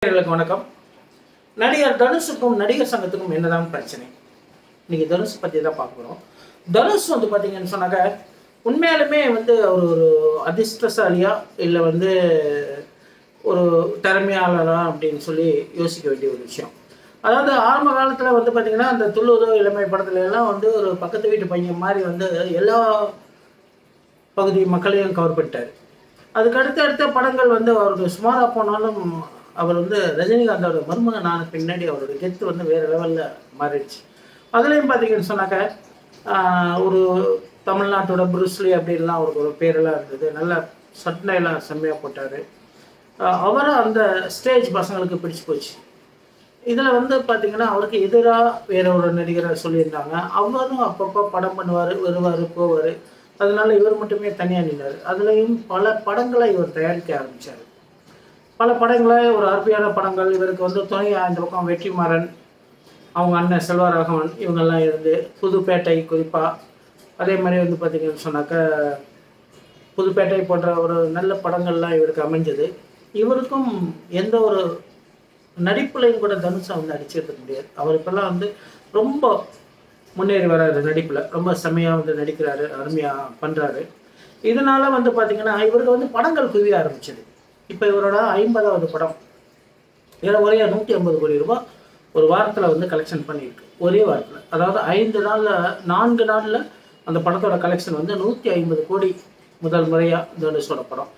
நேயர்களுக்கு வணக்கம். நடிகர் தனுஷுக்கும் நடிகர் சங்கத்துக்கும் என்னதான் பிரச்சனை? இன்னைக்கு தனுஷ் பற்றி தான் பார்க்குறோம். தனுஷ் வந்து பார்த்தீங்கன்னு சொன்னாக்க உண்மையாலுமே வந்து அவர் ஒரு அதிர்ஷ்டசாலியா இல்லை வந்து ஒரு திறமையாளரா அப்படின்னு சொல்லி யோசிக்க வேண்டிய ஒரு விஷயம். அதாவது ஆரம்ப காலத்தில் வந்து பார்த்தீங்கன்னா அந்த துள்ளுவதோ இளமை படத்துல எல்லாம் வந்து ஒரு பக்கத்து வீட்டு பையன் மாதிரி வந்து எல்லா பகுதி மக்களையும் கவர் பண்ணிட்டார். அதுக்கு அடுத்த படங்கள் வந்து அவருக்கு சுமாராக போனாலும் அவர் வந்து ரஜினிகாந்தோட மருமகன் ஆன பின்னாடி அவருடைய கெத்து வந்து வேறு லெவலில் மாறிடுச்சு. அதுலேயும் பார்த்தீங்கன்னு சொன்னாக்க ஒரு தமிழ்நாட்டோட புருஸ்லி அப்படின்லாம் அவருக்கு ஒரு பேரெல்லாம் இருந்தது. நல்ல சட்டையெல்லாம் செம்மையாக போட்டார். அவரை அந்த ஸ்டேஜ் பசங்களுக்கு பிடிச்சி போச்சு. இதில் வந்து பார்த்திங்கன்னா அவருக்கு எதிராக வேற ஒரு நடிகரை சொல்லியிருந்தாங்க. அவரும் அப்பப்போ படம் பண்ணுவார், வருவார், போவார். அதனால இவர் மட்டுமே தனியாக நின்றார். அதுலேயும் பல படங்களை இவர் தயாரிக்க ஆரம்பித்தார். பல படங்களை ஒரு அருமையான படங்கள் இவருக்கு வந்து துணையாக இந்த பக்கம் வெற்றிமாறன், அவங்க அண்ணன் செல்வராகவன் இவங்கெல்லாம் இருந்து புதுப்பேட்டை குறிப்பாக அதே மாதிரி வந்து பார்த்திங்கன்னு சொன்னாக்க புதுப்பேட்டை போன்ற ஒரு நல்ல படங்கள்லாம் இவருக்கு அமைஞ்சது. இவருக்கும் எந்த ஒரு நடிப்புலையும் கூட தனுஷை வந்து அடிச்சுக்க முடியாது. அவர் இப்போல்லாம் வந்து ரொம்ப முன்னேறி வராரு நடிப்பில். ரொம்ப செம்மையாக வந்து நடிக்கிறாரு, அருமையாக பண்ணுறாரு. இதனால் வந்து பார்த்திங்கன்னா இவருக்கு வந்து படங்கள் குவிய ஆரம்பிச்சது. இப்போ இவரோட 50வது படம் ஒரே 150 கோடி ரூபாய் ஒரு வாரத்தில் வந்து கலெக்ஷன் பண்ணியிருக்கு. ஒரே வாரத்தில், அதாவது 4 நாளில் அந்த படத்தோட கலெக்ஷன் வந்து 150 கோடி முதல் முறையாக தனுஷோட படம்.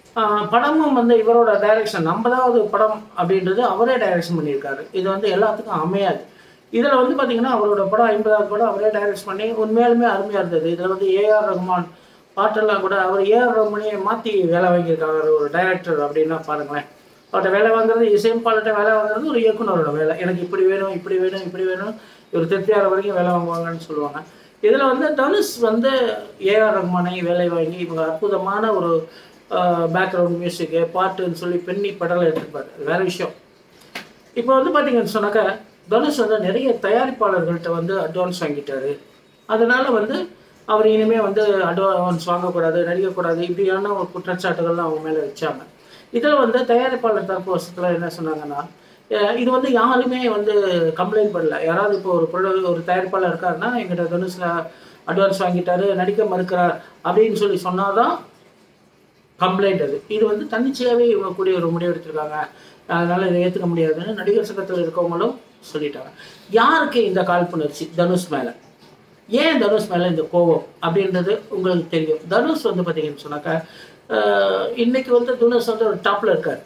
படமும் வந்து இவரோட டைரக்ஷன் 50வது படம் அப்படின்றது அவரே டைரக்ஷன் பண்ணியிருக்காரு. இது வந்து எல்லாத்துக்கும் அமையாது. இதில் வந்து பார்த்திங்கன்னா அவரோட படம் 50வது படம் அவரே டைரக்ஷன் பண்ணி உண்மையாலுமே அருமையாக இருந்தது. இதில் வந்து ஏஆர் ரஹ்மான் பாட்டெல்லாம் கூட அவர் ஏஆர் ரஹ்மானையே மாற்றி வேலை வாங்கியிருக்காரு ஒரு டைரக்டர் அப்படின்னா பாருங்களேன். அவர்கிட்ட வேலை வாங்குறது, இசையமைப்பாளர்கிட்ட வேலை வாங்குறது ஒரு இயக்குனரோட வேலை. எனக்கு இப்படி வேணும், இப்படி வேணும், இப்படி வேணும், இவர் திருப்தியாகிற வரைக்கும் வேலை வாங்குவாங்கன்னு சொல்லுவாங்க. இதில் வந்து தனுஷ் வந்து ஏஆர் ரஹ்மானை வேலை வாங்கி இவங்க அற்புதமான ஒரு பேக்ரவுண்ட் மியூசிக்கு பாட்டுன்னு சொல்லி பெண்ணி படலை எடுத்துப்பார். வேறு விஷயம். இப்போ வந்து பார்த்திங்கன்னு சொன்னாக்கா தனுஷ் வந்து நிறைய தயாரிப்பாளர்கள்ட்ட வந்து அட்வான்ஸ் வாங்கிட்டார். அதனால் வந்து அவர் இனிமேல் வந்து அட்வான்ஸ் வாங்கக்கூடாது, நடிக்கக்கூடாது, இப்படியான ஒரு குற்றச்சாட்டுகள்லாம் அவங்க மேலே வச்சாங்க. இதில் வந்து தயாரிப்பாளர் தரப்பு வருஷத்தில் என்ன சொன்னாங்கன்னா இது வந்து யாருமே வந்து கம்ப்ளைண்ட் பண்ணல. யாராவது இப்போ ஒரு தயாரிப்பாளர் இருக்காருன்னா எங்கிட்ட தனுஷில் அட்வான்ஸ் வாங்கிட்டாரு, நடிக்க மறுக்கிறார் அப்படின்னு சொல்லி சொன்னால் தான் கம்ப்ளைண்ட். இது வந்து தன்னிச்சையாகவே இவங்க கூடிய ஒரு முடிவு எடுத்திருக்காங்க. அதனால் இதை ஏற்றுக்க முடியாதுன்னு நடிகர் சங்கத்தில் இருக்கவங்களும் சொல்லிட்டாங்க. யாருக்கு இந்த காழ்ப்புணர்ச்சி தனுஷ் மேலே, ஏன் தனுஷ் மேலே இந்த கோபம் அப்படின்றது உங்களுக்கு தெரியும். தனுஷ் வந்து பார்த்தீங்கன்னு சொன்னாக்கா இன்னைக்கு வந்து தனுஷ் வந்து ஒரு டாப்பில் இருக்கார்.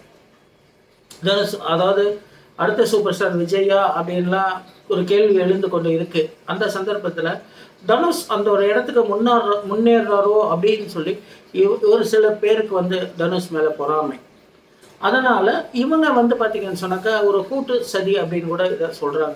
தனுஷ் அதாவது அடுத்த சூப்பர் ஸ்டார் விஜயா அப்படின்லாம் ஒரு கேள்வி எழுந்து கொண்டு இருக்குது. அந்த சந்தர்ப்பத்தில் தனுஷ் அந்த ஒரு இடத்துக்கு முன்னேறாரோ அப்படின்னு சொல்லி ஒரு சில பேருக்கு வந்து தனுஷ் மேலே பொறாமை. அதனால் இவங்க வந்து பார்த்திங்கன்னு சொன்னாக்கா ஒரு கூட்டு சதி அப்படின்னு கூட இதை சொல்கிறாங்க.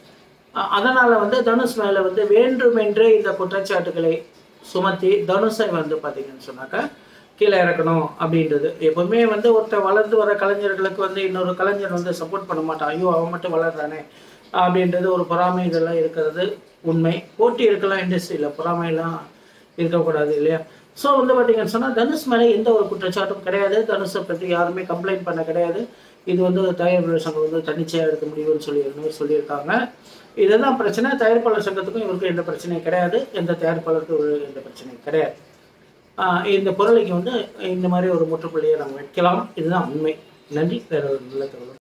அதனால் வந்து தனுஷ் மேலே வந்து வேண்டுமென்றே இந்த குற்றச்சாட்டுகளை சுமத்தி தனுஷை வந்து பார்த்திங்கன்னு சொன்னாக்கா கீழே இறக்கணும் அப்படின்றது. எப்போவுமே வந்து ஒருத்தர் வளர்ந்து வர கலைஞர்களுக்கு வந்து இன்னொரு கலைஞர் வந்து சப்போர்ட் பண்ண மாட்டான். ஐயோ அவன் மட்டும் வளர்றானே அப்படின்றது ஒரு பொறாமை இதெல்லாம் இருக்கிறது உண்மை. போட்டி இருக்கலாம் இண்டஸ்ட்ரியில், பொறாமையெல்லாம் இருக்கக்கூடாது இல்லையா? ஸோ வந்து பார்த்திங்கன்னு சொன்னால் தனுஷ் மேலே எந்த ஒரு குற்றச்சாட்டும் கிடையாது. தனுஷை பற்றி யாருமே கம்ப்ளைண்ட் பண்ண கிடையாது. இது வந்து தயாரிப்பாளர் சங்கம் வந்து தன்னிச்சையாக எடுக்க முடியும்னு சொல்லியிருக்காங்க. இதுதான் பிரச்சனை. தயாரிப்பாளர் சங்கத்துக்கும் இவருக்கும் எந்த பிரச்சனையும் கிடையாது. எந்த தயாரிப்பாளருக்கும் எந்த பிரச்சனையும் கிடையாது. இந்த பொருளைக்கு வந்து இந்த மாதிரி ஒரு முற்றுப்புள்ளியை நம்ம வைக்கலாம். இதுதான் உண்மை. நன்றி. வேற ஒரு நல்ல தகவல்.